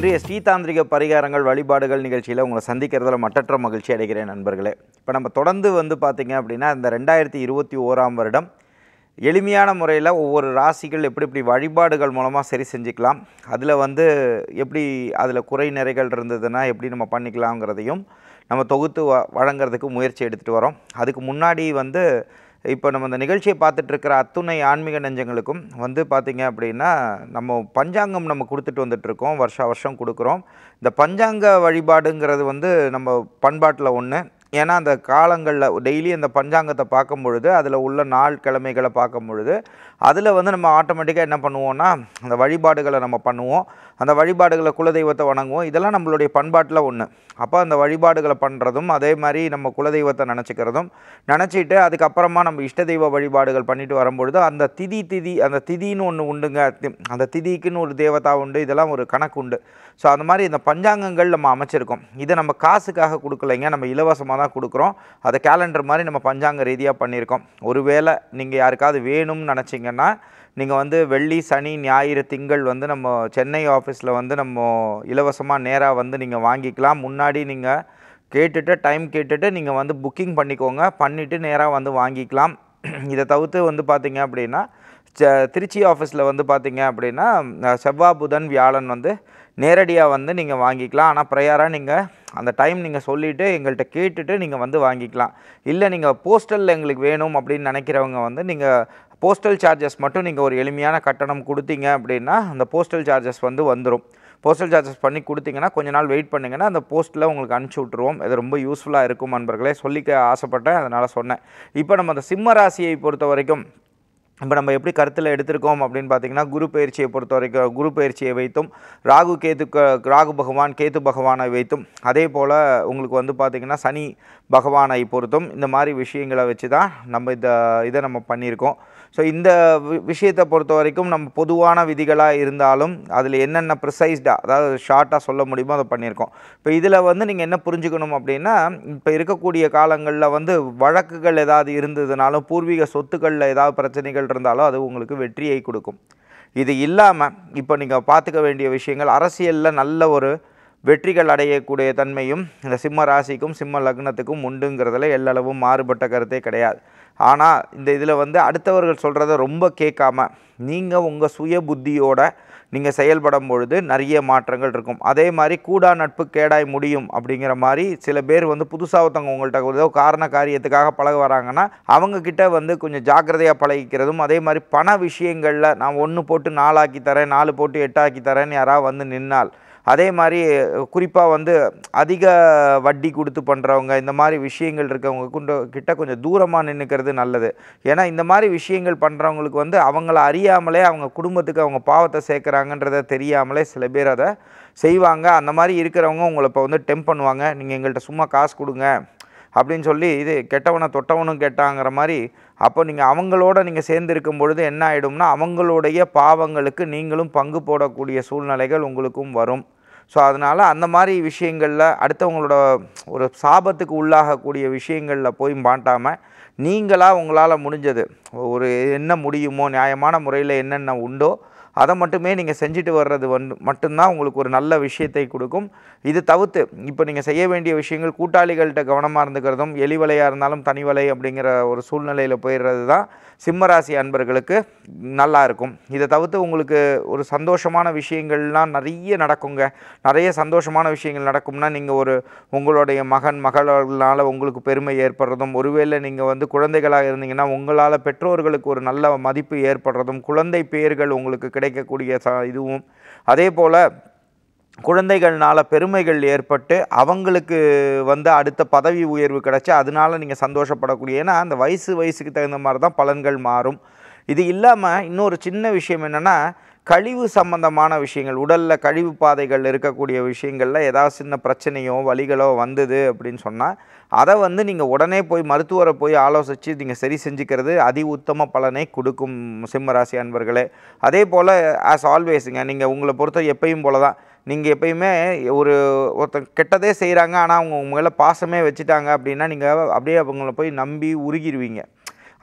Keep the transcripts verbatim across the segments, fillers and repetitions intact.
இன்றைய ஸ்ரீ தாந்திரிக பரிகாரங்கள் வழிபாடுகள் நிகழ்ச்சியில் உங்களை சந்திக்கிறதுல மட்டற்ற மகிழ்ச்சி அடைகிறேன் நண்பர்களே. இப்போ நம்ம தொடர்ந்து வந்து பார்த்திங்க அப்படின்னா இந்த ரெண்டாயிரத்தி இருபத்தி ஓராம் வருடம் எளிமையான முறையில் ஒவ்வொரு ராசிகள் எப்படி எப்படி வழிபாடுகள் மூலமாக சரி செஞ்சுக்கலாம், அதில் வந்து எப்படி அதில் குறை நிறைகள் இருந்ததுன்னா எப்படி நம்ம பண்ணிக்கலாங்கிறதையும் நம்ம தொகுத்து வ வழங்குறதுக்கு முயற்சி எடுத்துகிட்டு வரோம். அதுக்கு முன்னாடி வந்து இப்போ நம்ம இந்த நிகழ்ச்சியை பார்த்துட்ருக்கிற அத்துணை ஆன்மீக நெஞ்சங்களுக்கும் வந்து பார்த்திங்க அப்படின்னா நம்ம பஞ்சாங்கம் நம்ம கொடுத்துட்டு வந்துட்டுருக்கோம், வருஷா வருஷம் கொடுக்குறோம். இந்த பஞ்சாங்க வழிபாடுங்கிறது வந்து நம்ம பண்பாட்டில் ஒன்று. ஏன்னா அந்த காலங்களில் டெய்லி அந்த பஞ்சாங்கத்தை பார்க்கும் பொழுது அதில் உள்ள நாள் கிழமைகளை பார்க்கும் பொழுது அதில் வந்து நம்ம ஆட்டோமேட்டிக்காக என்ன பண்ணுவோன்னா அந்த வழிபாடுகளை நம்ம பண்ணுவோம், அந்த வழிபாடுகளை குலதெய்வத்தை வணங்குவோம். இதெல்லாம் நம்மளுடைய பண்பாட்டில் ஒன்று. அப்போ அந்த வழிபாடுகளை பண்ணுறதும் அதே மாதிரி நம்ம குலதெய்வத்தை நினச்சிக்கிறதும் நினச்சிட்டு அதுக்கப்புறமா நம்ம இஷ்ட தெய்வ வழிபாடுகள் பண்ணிட்டு வரும்பொழுது அந்த திதி திதி அந்த திதின்னு ஒன்று உண்டுங்க, அந்த திதிக்குன்னு ஒரு தேவதா உண்டு, இதெல்லாம் ஒரு கணக்கு உண்டு. ஸோ அந்த மாதிரி இந்த பஞ்சாங்கங்கள் நம்ம அமைச்சிருக்கோம். இதை நம்ம காசுக்காக கொடுக்கலைங்க, நம்ம இலவசமாக தான் கொடுக்குறோம். அதை கேலண்டர் மாதிரி நம்ம பஞ்சாங்க ரீதியாக பண்ணியிருக்கோம். ஒருவேளை நீங்கள் யாருக்காவது வேணும்னு நினச்சிங்கன்னா நீங்கள் வந்து வெள்ளி சனி ஞாயிறு திங்கள் வந்து நம்ம சென்னை ஆஃபீஸில் வந்து நம்ம இலவசமாக நேராக வந்து நீங்கள் வாங்கிக்கலாம். முன்னாடி நீங்கள் கேட்டுட்டு டைம் கேட்டுட்டு நீங்கள் வந்து புக்கிங் பண்ணிக்கோங்க, பண்ணிவிட்டு நேராக வந்து வாங்கிக்கலாம். இதை தவிர்த்து வந்து பார்த்திங்க அப்படின்னா திருச்சி ஆஃபீஸில் வந்து பார்த்திங்க அப்படின்னா செவ்வாய் புதன் வியாழன் வந்து நேரடியாக வந்து நீங்கள் வாங்கிக்கலாம். ஆனால் ப்ரையராக நீங்கள் அந்த டைம் நீங்கள் சொல்லிவிட்டு எங்கள்கிட்ட கேட்டுட்டு நீங்கள் வந்து வாங்கிக்கலாம். இல்லை நீங்கள் போஸ்டலில் எங்களுக்கு வேணும் அப்படின்னு நினைக்கிறவங்க வந்து நீங்கள் போஸ்டல் சார்ஜஸ் மட்டும் நீங்கள் ஒரு எளிமையான கட்டணம் கொடுத்தீங்க அப்படின்னா அந்த போஸ்டல் சார்ஜஸ் வந்து வந்துடும். போஸ்டல் சார்ஜஸ் பண்ணி கொடுத்தீங்கன்னா கொஞ்ச நாள் வெயிட் பண்ணிங்கன்னா அந்த போஸ்ட்டில் உங்களுக்கு அனுப்பிச்சி விட்ருவோம். இது ரொம்ப யூஸ்ஃபுல்லாக இருக்கும் நண்பர்களே, சொல்லிக்க ஆசைப்பட்டேன், அதனால் சொன்னேன். இப்போ நம்ம அந்த சிம்ம ராசியை பொறுத்த வரைக்கும் இப்போ நம்ம எப்படி கருத்தில் எடுத்திருக்கோம் அப்படின்னு பார்த்திங்கன்னா குரு பயிற்சியை பொறுத்த வரைக்கும் குரு பயிற்சியை வைத்தும் ராகு கேது ராகு பகவான் கேது பகவானை வைத்தும் அதே போல் உங்களுக்கு வந்து பார்த்திங்கன்னா சனி பகவானை பொறுத்தும் இந்த மாதிரி விஷயங்களை வச்சு தான் நம்ம இந்த இதை நம்ம பண்ணியிருக்கோம். ஸோ இந்த விஷயத்தை பொறுத்த வரைக்கும் நம்ம பொதுவான விதிகளாக இருந்தாலும் அதில் என்னென்ன ப்ரிசைஸ்டாக அதாவது ஷார்ட்டாக சொல்ல முடியுமோ அதை பண்ணியிருக்கோம். இப்போ இதில் வந்து நீங்கள் என்ன புரிஞ்சுக்கணும் அப்படின்னா இப்போ இருக்கக்கூடிய காலங்களில் வந்து வழக்குகள் ஏதாவது இருந்ததுனாலும் பூர்வீக சொத்துக்களில் ஏதாவது பிரச்சனைகள் இருந்தாலும் அது உங்களுக்கு வெற்றியை கொடுக்கும். இது இல்லாமல் இப்போ நீங்கள் பார்த்துக்க வேண்டிய விஷயங்கள் அரசியலில் நல்ல ஒரு வெற்றிகள் அடையக்கூடிய தன்மையும் இந்த சிம்ம ராசிக்கும் சிம்ம லக்னத்துக்கும் உண்டுங்கிறதுல எல்லளவும் மாறுபட்ட கருத்தே கிடையாது. ஆனால் இந்த இதில் வந்து அடுத்தவர்கள் சொல்கிறத ரொம்ப கேட்காம நீங்கள் உங்கள் சுய புத்தியோட நீங்கள் செயல்படும் பொழுது நிறைய மாற்றங்கள் இருக்கும். அதே மாதிரி கூடா நட்பு கேடாய் முடியும் அப்படிங்கிற மாதிரி சில பேர் வந்து புதுசாக ஒருத்தவங்க உங்கள்கிட்ட ஏதோ காரண காரியத்துக்காக பழக வராங்கன்னா அவங்கக்கிட்ட வந்து கொஞ்சம் ஜாக்கிரதையாக பழகிக்கிறதும், அதே மாதிரி பண விஷயங்களில் நான் ஒன்று போட்டு நாலாக்கி தரேன் நாலு போட்டு எட்டாக்கி தரேன்னு யாராவது வந்து நின்னால், அதே மாதிரி குறிப்பாக வந்து அதிக வட்டி கொடுத்து பண்ணுறவங்க இந்த மாதிரி விஷயங்கள் இருக்கவங்க கொண்டு கிட்ட கொஞ்சம் தூரமாக நின்றுக்கிறது நல்லது. ஏன்னா இந்த மாதிரி விஷயங்கள் பண்ணுறவங்களுக்கு வந்து அவங்கள அறியாமலே அவங்க குடும்பத்துக்கு அவங்க பாவத்தை சேர்க்குறாங்கன்றதை தெரியாமலே சில பேர் அதை செய்வாங்க. அந்த மாதிரி இருக்கிறவங்க உங்களை இப்போ வந்து டெம்ப் பண்ணுவாங்க, நீங்கள் எங்கள்கிட்ட சும்மா காசு கொடுங்க அப்படின்னு சொல்லி இது கெட்டவனை தொட்டவனும் கெட்டாங்கிற மாதிரி. அப்போ நீங்கள் அவங்களோட நீங்கள் சேர்ந்து இருக்கும் பொழுது என்ன ஆகிடும்னா அவங்களுடைய பாவங்களுக்கு நீங்களும் பங்கு போடக்கூடிய சூழ்நிலைகள் உங்களுக்கும் வரும். ஸோ அதனால் அந்த மாதிரி விஷயங்களில் அடுத்தவங்களோட ஒரு சாபத்துக்கு உள்ளாகக்கூடிய விஷயங்களில் போய் மாட்டாமல் நீங்களாக உங்களால் முடிஞ்சது ஒரு என்ன முடியுமோ நியாயமான முறையில் என்னென்ன உண்டோ அதை மட்டுமே நீங்கள் செஞ்சுட்டு வர்றது வந்து மட்டும்தான் உங்களுக்கு ஒரு நல்ல விஷயத்தை கொடுக்கும். இது தவிர்த்து இப்போ நீங்கள் செய்ய வேண்டிய விஷயங்கள் கூட்டாளிகள்கிட்ட கவனமாக இருந்துக்கிறதும், எலிவலையாக இருந்தாலும் தனிவலை அப்படிங்கிற ஒரு சூழ்நிலையில் போயிடுறது தான் சிம்மராசி அன்பர்களுக்கு நல்லா இருக்கும். இதை தவிர்த்து உங்களுக்கு ஒரு சந்தோஷமான விஷயங்கள்லாம் நிறைய நடக்குங்க. நிறைய சந்தோஷமான விஷயங்கள் நடக்கும்னா நீங்கள் ஒரு உங்களுடைய மகன் மகளால் உங்களுக்கு பெருமை ஏற்படுறதும், ஒருவேளை நீங்கள் வந்து குழந்தைகளாக இருந்தீங்கன்னா உங்களால் பெற்றோர்களுக்கு ஒரு நல்ல மதிப்பு ஏற்படுறதும், குழந்தை பெயர்கள் உங்களுக்கு கிடைக்கக்கூடிய ச இதுவும், அதே போல் குழந்தைகள்னால பெருமைகள் ஏற்பட்டு அவங்களுக்கு வந்து அடுத்த பதவி உயர்வு கிடச்சி அதனால நீங்கள் சந்தோஷப்படக்கூடிய, ஏன்னா அந்த வயசு வயசுக்கு தகுந்த மாதிரி தான் பலன்கள் மாறும். இது இல்லாமல் இன்னொரு சின்ன விஷயம் என்னென்னா கழிவு சம்பந்தமான விஷயங்கள், உடலில் கழிவு பாதைகள் இருக்கக்கூடிய விஷயங்களில் ஏதாவது சின்ன பிரச்சனையோ வலிகளோ வந்தது அப்படின்னு சொன்னால் அதை வந்து நீங்கள் உடனே போய் மருத்துவரை போய் ஆலோசித்து நீங்கள் சரி செஞ்சுக்கிறது அதி உத்தம பலனை கொடுக்கும் சிம்மராசி அன்பர்களே. அதே போல் ஆஸ் ஆல்வேஸுங்க நீங்கள் உங்களை பொறுத்த எப்பயும் போல தான் நீங்கள் எப்பயுமே ஒரு ஒருத்தர் கெட்டதே செய்கிறாங்க ஆனால் அவங்க உங்க மேலே பாசமே வச்சுட்டாங்க அப்படின்னா நீங்கள் அப்படியே அவங்கள போய் நம்பி உருகிடுவீங்க.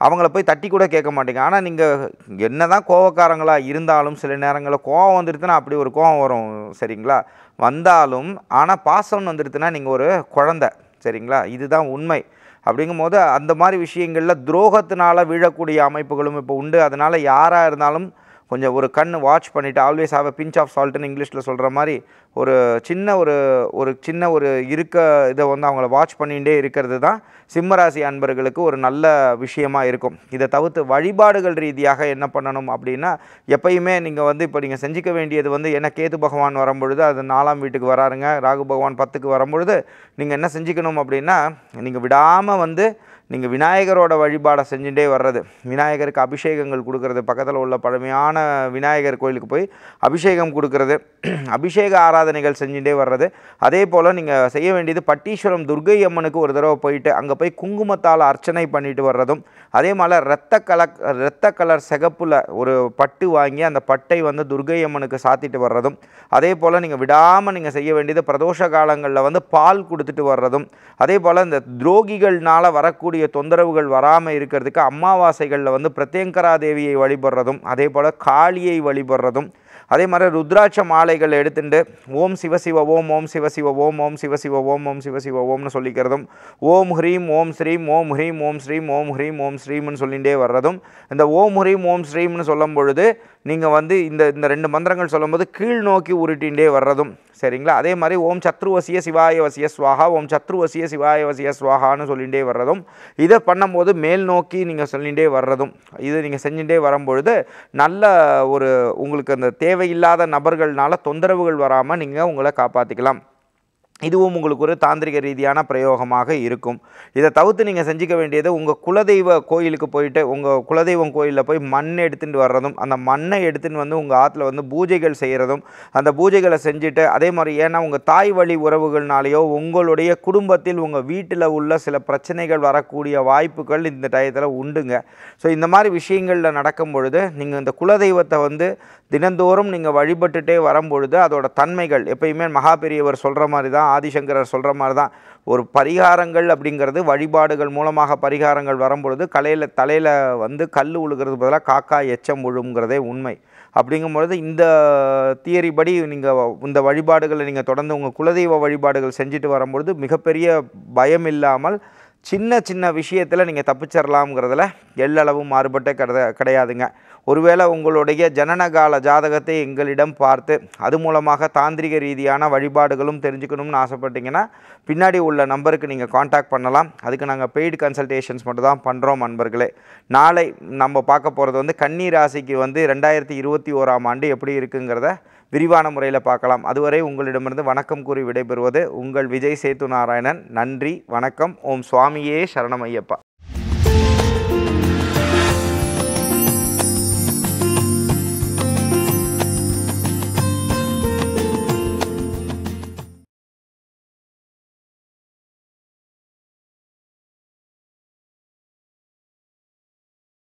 அவங்கள போய் தட்டி கூட கேட்க மாட்டீங்க. ஆனால் நீங்கள் என்ன தான் கோவக்காரங்களாக இருந்தாலும் சில நேரங்களில் கோவம் வந்துடுதுன்னா அப்படி ஒரு கோவம் வரும் சரிங்களா, வந்தாலும் ஆனால் பாசம்னு வந்துடுதுன்னா நீங்கள் ஒரு குழந்தை சரிங்களா, இதுதான் உண்மை. அப்படிங்கும்போது அந்த மாதிரி விஷயங்களில் துரோகத்தினால வீழக்கூடிய அமைப்புகளும் இப்போ உண்டு. அதனால் யாராக இருந்தாலும் கொஞ்சம் ஒரு கண் வாட்ச் பண்ணிவிட்டு always have a pinch of சால்ட்டுன்னு இங்கிலீஷில் சொல்கிற மாதிரி ஒரு சின்ன ஒரு ஒரு சின்ன ஒரு இருக்க இதை வந்து அவங்கள வாட்ச் பண்ணிகிட்டே இருக்கிறது தான் சிம்மராசி அன்பர்களுக்கு ஒரு நல்ல விஷயமாக இருக்கும். இதை தவிர்த்து வழிபாடுகள் ரீதியாக என்ன பண்ணணும் அப்படின்னா, எப்பயுமே நீங்கள் வந்து இப்போ நீங்கள் செஞ்சிக்க வேண்டியது வந்து என்ன, கேது பகவான் வரும்பொழுது அது நாலாம் வீட்டுக்கு வராருங்க, ராகு பகவான் பத்துக்கு வரும்பொழுது நீங்கள் என்ன செஞ்சுக்கணும் அப்படின்னா, நீங்கள் விடாமல் வந்து நீங்கள் விநாயகரோட வழிபாடை செஞ்சுட்டே வர்றது, விநாயகருக்கு அபிஷேகங்கள் கொடுக்கறது, பக்கத்தில் உள்ள பழமையான விநாயகர் கோயிலுக்கு போய் அபிஷேகம் கொடுக்கறது, அபிஷேக ஆராதனைகள் செஞ்சுட்டே வர்றது. அதே போல் நீங்கள் செய்ய வேண்டியது பட்டீஸ்வரம் துர்க்கை அம்மனுக்கு ஒரு தடவை போயிட்டு அங்கே போய் குங்குமத்தால் அர்ச்சனை பண்ணிட்டு வர்றதும், அதே மாதிரி இரத்த கலர் இரத்த கலர் சிகப்பில் ஒரு பட்டு வாங்கி அந்த பட்டை வந்து துர்க்கை அம்மனுக்கு சாத்திட்டு வர்றதும், அதே போல் நீங்கள் விடாமல் நீங்கள் செய்ய வேண்டியது பிரதோஷ காலங்களில் வந்து பால் கொடுத்துட்டு வர்றதும், அதே போல் இந்த துரோகிகள்னால் வரக்கூடிய தொந்தரவுகள் வராமல் இருக்கிறதுக்கு அமாவாசைகளில் வந்து பிரத்யங்கரா தேவியை வழிபடுறதும், அதே போல் காளியை வழிபடுறதும், அதே மாதிரி ருத்ராட்ச மாலைகள் எடுத்துட்டு ஓம் சிவசிவ ஓம் ஓம் சிவசிவ ஓம் ஓம் சிவசிவ ஓம் ஓம் சிவசிவ ஓம்னு சொல்லிக்கிறதும், ஓம் ஹ்ரீம் ஓம் ஸ்ரீம் ஓம் ஹ்ரீம் ஓம் ஸ்ரீம் ஓம் ஹ்ரீம் ஓம் ஸ்ரீம்னு சொல்லிகிட்டே வர்றதும். இந்த ஓம் ஹ்ரீம் ஓம் ஸ்ரீம்னு சொல்லும் பொழுது நீங்கள் வந்து இந்த இந்த ரெண்டு மந்திரங்கள் சொல்லும்போது கீழ் நோக்கி உருட்டிகிட்டே வர்றதும் சரிங்களா. அதே மாதிரி ஓம் சத்ருவசிய சிவாய வசிய ஸ்வாஹா ஓம் சத்ருவசிய சிவாய வசிய ஸ்வாஹான்னு சொல்லிகிட்டே வர்றதும், இதை பண்ணும்போது மேல் நோக்கி நீங்கள் சொல்லிகிட்டே வர்றதும், இது நீங்கள் செஞ்சுட்டே வரும்பொழுது நல்ல ஒரு உங்களுக்கு அந்த தேவையில்லாத நபர்கள்னால தொந்தரவுகள் வராமல் நீங்கள் உங்களை காப்பாற்றிக்கலாம். இதுவும் உங்களுக்கு ஒரு தாந்திரிக ரீதியான பிரயோகமாக இருக்கும். இதை தவிர்த்து நீங்கள் செஞ்சிக்க வேண்டியது உங்கள் குலதெய்வ கோயிலுக்கு போயிட்டு உங்கள் குலதெய்வம் கோயிலில் போய் மண் எடுத்துகிட்டு வர்றதும், அந்த மண்ணை எடுத்துகிட்டு வந்து உங்கள் ஆற்றுல வந்து பூஜைகள் செய்கிறதும், அந்த பூஜைகளை செஞ்சுட்டு அதே மாதிரி ஏன்னா உங்கள் தாய் வழி உறவுகள்னாலேயோ உங்களுடைய குடும்பத்தில் உங்கள் வீட்டில் உள்ள சில பிரச்சனைகள் வரக்கூடிய வாய்ப்புகள் இந்த டயத்தில் உண்டுங்க. ஸோ இந்த மாதிரி விஷயங்களில் நடக்கும் பொழுது நீங்கள் இந்த குலதெய்வத்தை வந்து தினந்தோறும் நீங்கள் வழிபட்டுட்டே வரும்பொழுது அதோட தன்மைகள் எப்பயுமே மகா பெரியவர் சொல்கிற மாதிரி தான், ஆதிசங்கரர் சொல்கிற மாதிரி தான், ஒரு பரிகாரங்கள் அப்படிங்கிறது வழிபாடுகள் மூலமாக பரிகாரங்கள் வரும்பொழுது கலையில் தலையில் வந்து கல் உழுகிறது பதிலாக காக்கா எச்சம் விழுங்கிறதே உண்மை. அப்படிங்கும்பொழுது இந்த தியரி படி நீங்கள் இந்த வழிபாடுகளை நீங்கள் தொடர்ந்து உங்கள் குலதெய்வ வழிபாடுகள் செஞ்சுட்டு வரும்பொழுது மிகப்பெரிய பயம் இல்லாமல் சின்ன சின்ன விஷயத்தில் நீங்கள் தப்பிச்சிடலாம்ங்கிறதுல எல்லளவும் மாறுபட்ட கிடை கிடையாதுங்க. ஒருவேளை உங்களுடைய ஜனனகால ஜாதகத்தை எங்களிடம் பார்த்து அது மூலமாக தாந்திரிக ரீதியான வழிபாடுகளும் தெரிஞ்சுக்கணும்னு ஆசைப்பட்டீங்கன்னா பின்னாடி உள்ள நம்பருக்கு நீங்கள் காண்டாக்ட் பண்ணலாம். அதுக்கு நாங்கள் பெய்டு கன்சல்டேஷன்ஸ் மட்டும் தான் பண்ணுறோம் நண்பர்களே. நாளை நம்ம பார்க்க போகிறது வந்து கன்னி ராசிக்கு வந்து ரெண்டாயிரத்தி இருபத்தி ஓராம் ஆண்டு எப்படி இருக்குங்கிறத விரிவான முறையில் பார்க்கலாம். அதுவரை உங்களிடமிருந்து வணக்கம் கூறி விடைபெறுவது உங்கள் விஜய் சேத்து நாராயணன். நன்றி, வணக்கம். ஓம் சுவாமியே சரணம் ஐயப்பா.